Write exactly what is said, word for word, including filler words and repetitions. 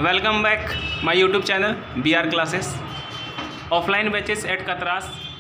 Welcome back my YouTube channel B R classes offline batches at Katras.